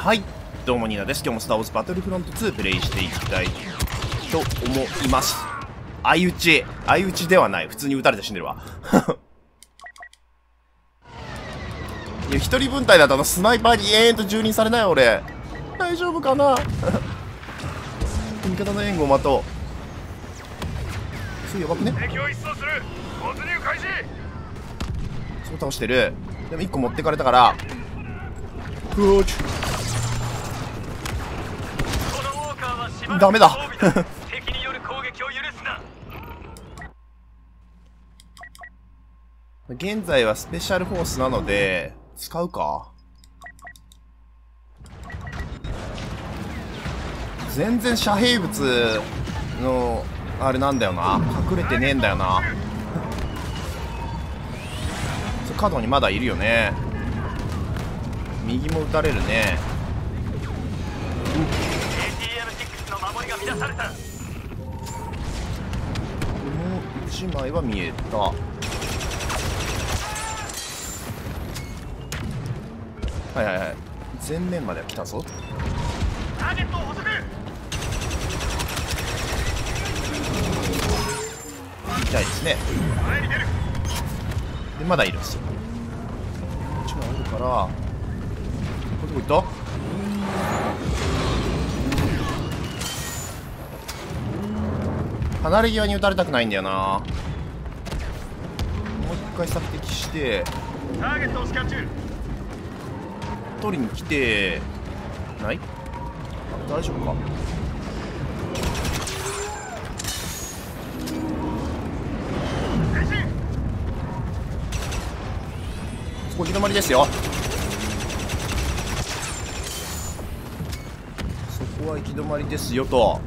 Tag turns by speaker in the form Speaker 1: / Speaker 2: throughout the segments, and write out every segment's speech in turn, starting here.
Speaker 1: はい、どうもニーナです。今日もスター・ウォーズ・バトルフロント2プレイしていきたいと思います。相打ちではない。普通に撃たれて死んでるわ。いや、一人分隊だとスナイパーに延々と蹂躙されない俺。大丈夫かな。味方の援護を待とう。それやばくね。そう倒してる。でも1個持ってかれたからクローチダメだ。現在はスペシャルフォースなので使うか。全然遮蔽物のあれなんだよな、隠れてねえんだよな。角にまだいるよね。右も撃たれるね。もう1枚は見えた。はいはいはい、前面まで来たぞ。痛いですね。でまだいるんですよ。1枚あるから、これどこ行った？離れ際に撃たれたくないんだよな。もう一回索敵して取りに来てない？あ、大丈夫か。そこ行き止まりですよ。そこは行き止まりですよと。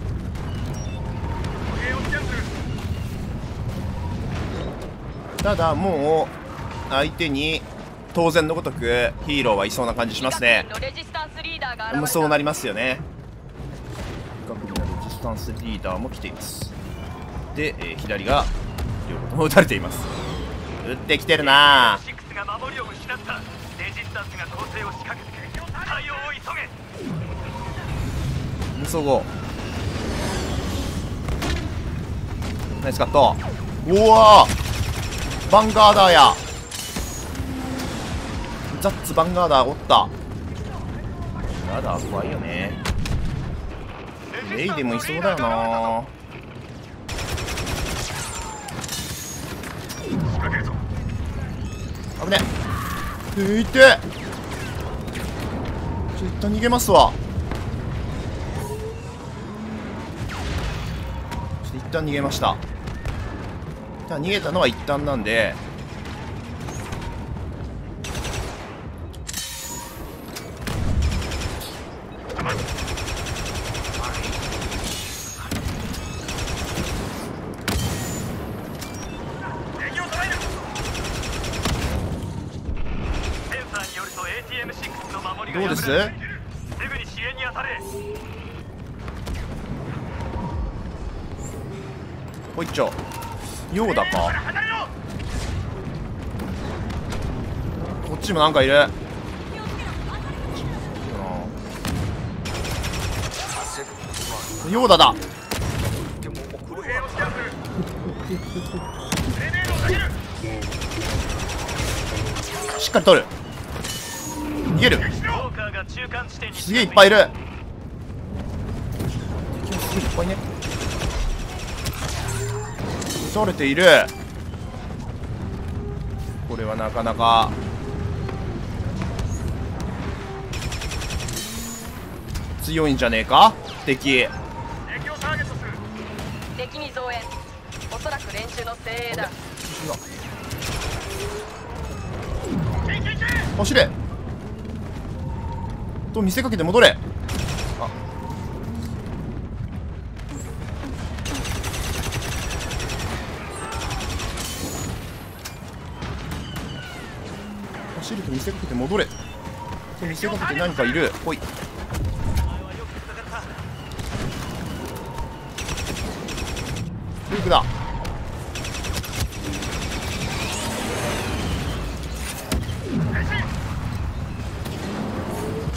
Speaker 1: ただもう相手に当然のごとくヒーローはいそうな感じしますね。もうそうなりますよね。各国のレジスタンスリーダーも来ています。で、左が両方とも撃たれています。撃ってきてるな。無双後ナイスカット。うわー、ヴァンガーダーや。ザッツヴァンガーダーおった。ガーダー怖いよね。レイでもいそうだよな。危ねえ。いてえ。一旦逃げますわ。一旦逃げました。逃げたのは一旦なんで、どうです？ほいっちょヨーダか。こっちもなんかいる。ヨーダだ。しっかり取る。逃げる。すげえいっぱいいる。敵もすげえいっぱいね。撃たれている。これはなかなか強いんじゃねえか敵。
Speaker 2: 敵に増援。おそらく連中の精鋭だ。
Speaker 1: 走れと見せかけて戻れ。あ、走ると見せかけて戻れと見せかけて何かいる。ほい。ルークだ。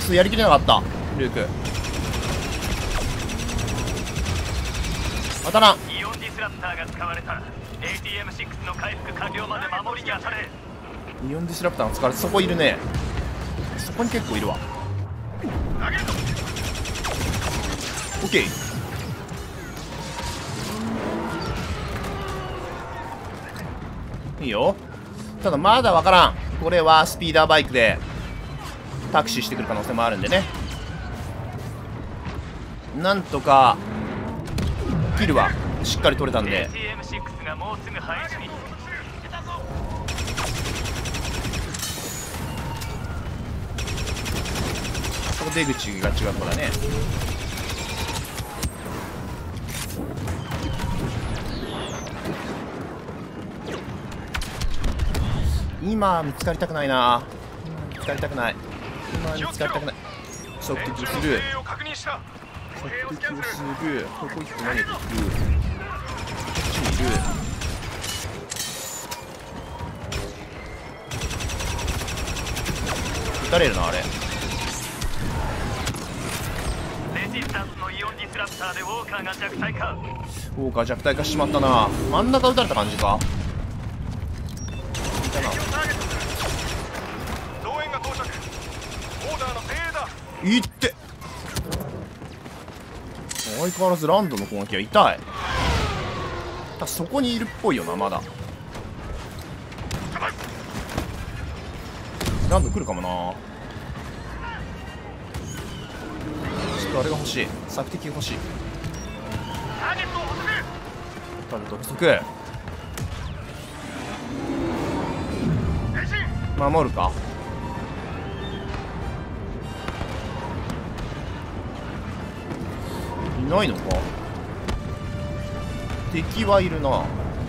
Speaker 1: やりきれなかったルーク。当たらん。
Speaker 3: イオンディスラプターが使われた。 ATM6 の回復完了まで守りに当たれ。
Speaker 1: イオンディスラプターの疲れ、そこいるね。そこに結構いるわ。オッケー。いいよ。ただまだわからん。これはスピーダーバイクでタクシーしてくる可能性もあるんでね。なんとかキルはしっかり取れたんで。
Speaker 3: ATM6 がもうすぐ配置に。
Speaker 1: ここ出口が違う子だね。今見つかりたくないな。今見つかりたくない。今見つかりたくない。即敵をする。即敵をする。ここ行って投げていく。こっちにいる。撃たれるなあれ。
Speaker 3: レジスタンスのイオンディスラプターでウォーカーが弱体化。
Speaker 1: ウォーカー弱体化しちまったな。真ん中撃たれた感じか。いたな。いって相変わらずランドの攻撃は痛い。そこにいるっぽいよな。まだランド来るかもな。ちょっとあれが欲しい。索敵が欲しい。ターゲット補足。守るか。いないのか。敵はいるな。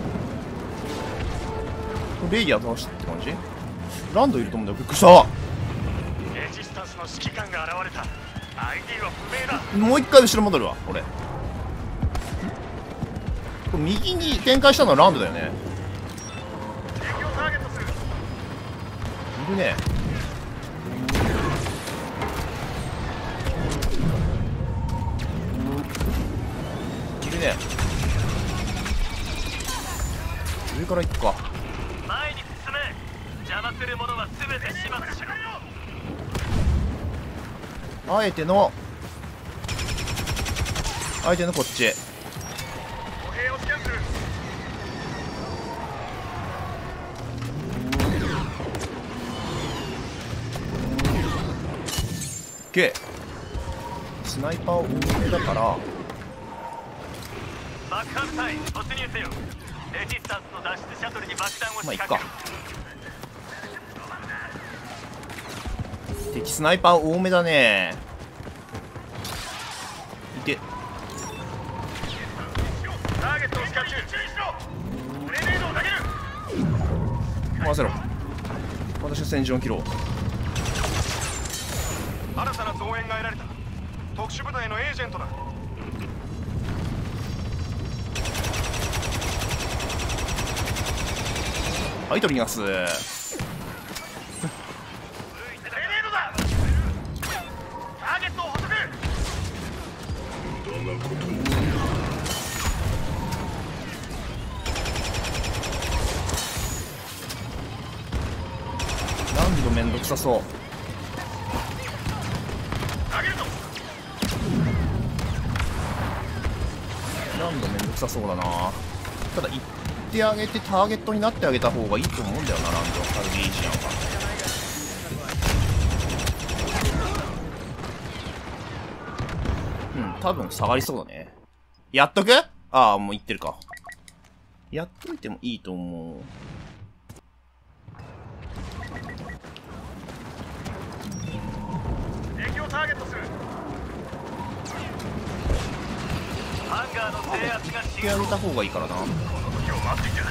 Speaker 1: レイヤー倒したって感じ。ランドいると思うんだよ。びっくりした。
Speaker 3: レジスタンスの指揮官が現れた。 ID は不明だ。
Speaker 1: もう一回後ろ戻るわ。これ右に展開したのはランドだよね。いるね。いるね。上から行くか。
Speaker 3: 前に進め。邪魔するものは全て始末しろ。
Speaker 1: あえてのこっち。
Speaker 3: 歩兵をスキャンする。
Speaker 1: OK。スナイパー多めだから
Speaker 3: 爆破部隊突入せよ。レジスタンスの脱出シャトルに爆弾を
Speaker 1: まあいっか。
Speaker 3: 仕掛ける。
Speaker 1: 敵スナイパー多めだね。いて。
Speaker 3: ターゲットをスキャン中。グレネードを投げる。
Speaker 1: 回せろ。私は戦場を切ろう。
Speaker 3: 新たな増援が得られた。特殊部隊のエージェントだ。
Speaker 1: はい、取ります。
Speaker 3: グレネードだ。ターゲットを捕捉。
Speaker 1: 何度めんどくさそう。何度めんどくさそうだな。ただ行ってあげてターゲットになってあげた方がいいと思うんだよな。ランドカルディージアンは。多分下がりそうだね。やっとく？ああ、もう行ってるか。やっといてもいいと思う。
Speaker 3: 敵をターゲットする。ハンガーの制圧が
Speaker 1: 行ってあげた方がいいからな。
Speaker 3: この時を待っていた。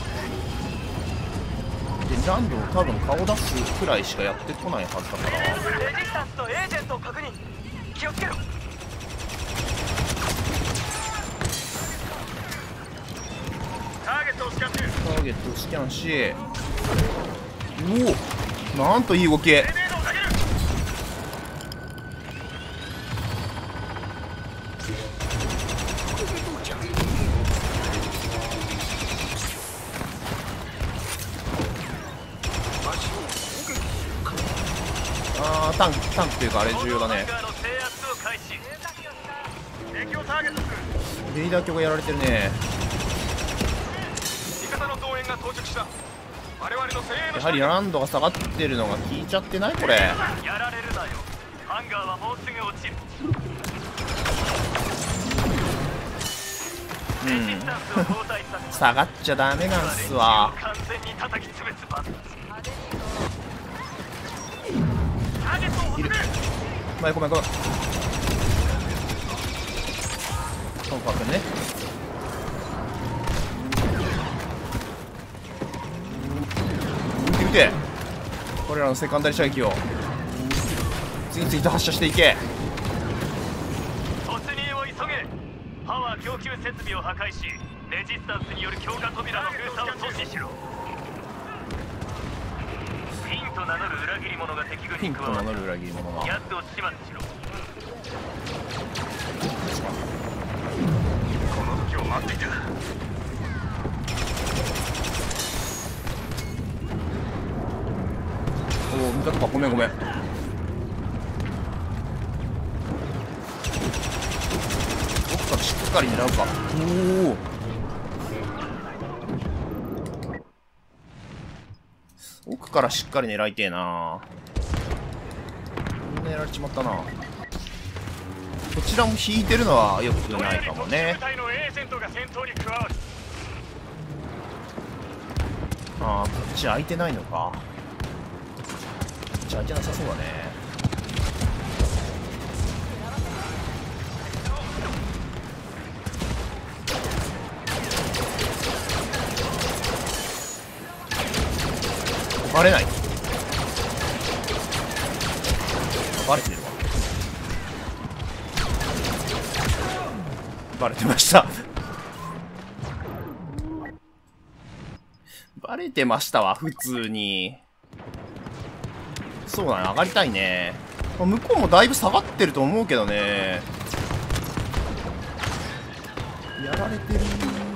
Speaker 1: で、ランド多分顔出すくらいしかやってこないはずだから。
Speaker 3: レジスタンスとエージェントを確認。気をつけろ。ターゲットをスキャン中。
Speaker 1: ターゲットをスキャンし、おお、なんといい動き。 タンクというかあれ重要だね。
Speaker 3: 敵をターゲットする。
Speaker 1: レイダー卿がやられてるね。
Speaker 3: 味方の増援が到着した。我々の精鋭の
Speaker 1: やはりランドが下がってるのが効いちゃってないこれ。
Speaker 3: やられるなよ。ハンガーはもうすぐ落ちる。
Speaker 1: 下がっちゃダメなんすわ。
Speaker 3: 完全に叩き潰す番だ。
Speaker 1: いる。ごめん。トンパ君ね。見てこれらのセカンダリ射撃を次々と発射していけ。
Speaker 3: 突入を急げ。パワー供給設備を破壊し、レジスタンスによる強化扉の封鎖を阻止しろ。フィンと名乗る裏切り者が敵軍に加わる。
Speaker 1: 裏切り者が。
Speaker 3: ヤツを始末しろ。この時を待っていた。
Speaker 1: おお、見たか。ごめん。奥からしっかり狙うか。おお。奥からしっかり狙いてえな。みんなやられちまったな。こちらも引いてるのはよくないかもね。ああ、こっち空いてないのか。こっち空いてなさそうだね。バレない。バレてるわ。バレてましたバレてましたわ、普通に。そうだね、上がりたいね。向こうもだいぶ下がってると思うけどね。やられてる。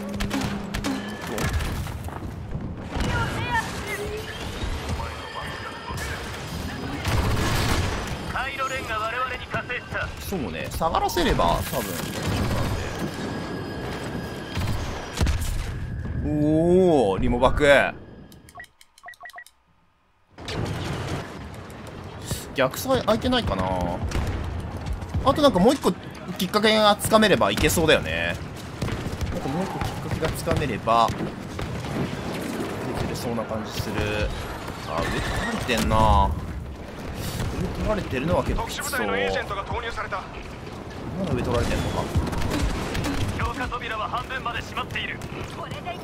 Speaker 1: そうね、下がらせれば多分おお、リモバク逆サイ空いてないかな。あとなんかもう一個きっかけがつかめればいけそうだよね。なんかもう一個きっかけがつかめれば出てそうな感じする。あ、上取られてんな。上取られてるのは結構きつそう。まだ上取られてんのか。
Speaker 3: 強化扉は半分まで閉まっている。これでいける。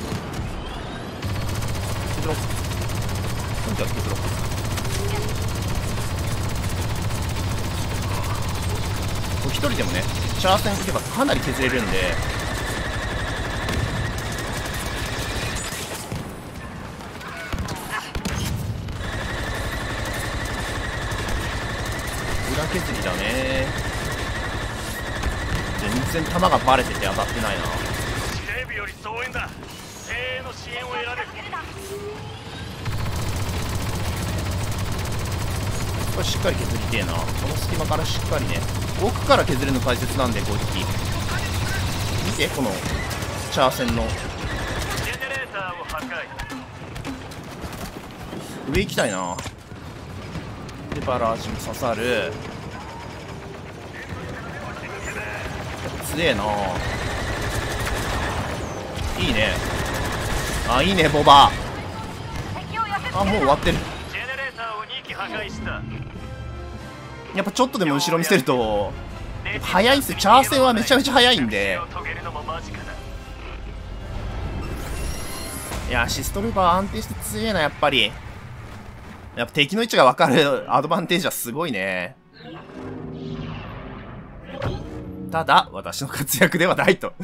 Speaker 1: 削ろう。とにかく削ろう。一人でもね、シャーセン行けばかなり削れるんで。裏削りだね。全然弾がバレてて当たってないな。
Speaker 3: 司令部より増援だ。精鋭の支援を得られる。
Speaker 1: これしっかり削りてえな。この隙間からしっかりね、奥から削るの大切なんで、攻撃見て、このチャーセンの
Speaker 3: ジェネレーターを破壊。
Speaker 1: 上行きたいな。でバラージも刺さる。強えな。いいね。あ、いいね、ボバ。あ、もう終わってる。
Speaker 3: ジェネレーターを2機破壊した。
Speaker 1: やっぱちょっとでも後ろ見せると速いっす。チャーセンはめちゃめちゃ速いんで。いや、シストルーバー安定して強えな、やっぱり。やっぱ敵の位置が分かるアドバンテージはすごいね。ただ、私の活躍ではないと。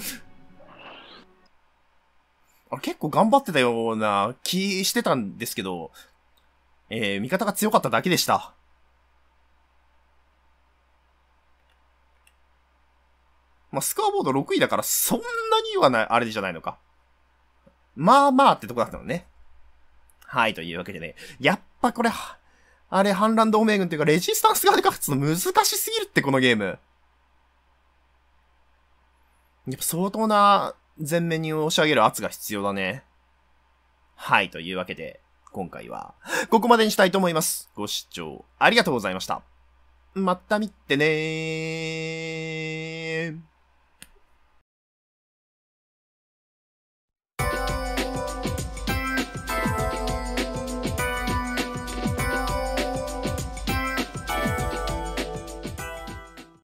Speaker 1: あれ、結構頑張ってたような気してたんですけど、味方が強かっただけでした。まあ、スコアボード6位だからそんなにはない、あれじゃないのか。まあまあってとこだったのね。はい、というわけでね。やっぱこれ、 あれ、反乱同盟軍っていうか、レジスタンス側で勝つの難しすぎるって、このゲーム。やっぱ相当な前面に押し上げる圧が必要だね。はい、というわけで、今回は、ここまでにしたいと思います。ご視聴ありがとうございました。また見てねー。